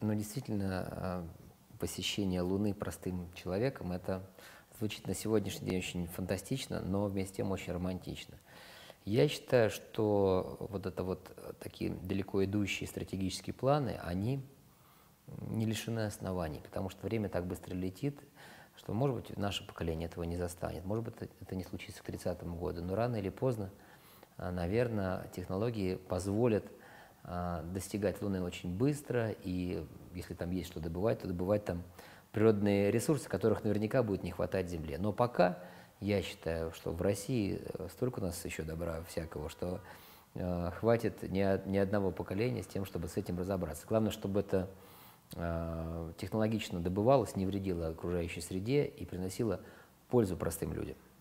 Ну, действительно, посещение Луны простым человеком — это звучит на сегодняшний день очень фантастично, но вместе с тем очень романтично. Я считаю, что вот это вот такие далеко идущие стратегические планы, они не лишены оснований, потому что время так быстро летит, что, может быть, наше поколение этого не застанет, может быть, это не случится к 30-му году, но рано или поздно, наверное, технологии позволят достигать Луны очень быстро, и если там есть что добывать, то добывать там природные ресурсы, которых наверняка будет не хватать Земле. Но пока я считаю, что в России столько у нас еще добра всякого, что хватит ни одного поколения с тем, чтобы с этим разобраться. Главное, чтобы это технологично добывалось, не вредило окружающей среде и приносило пользу простым людям.